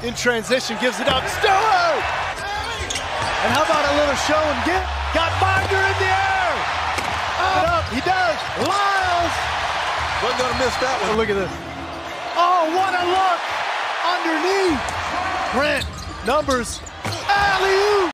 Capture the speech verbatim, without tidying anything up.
in transition, gives it up. Stewart! And how about a little show and get? Got Wagner in the air! Up, up. He does. Lyles! Wasn't going to miss that one. Oh, look at this. Oh, what a look! Underneath. Brent, numbers. Alley-oop!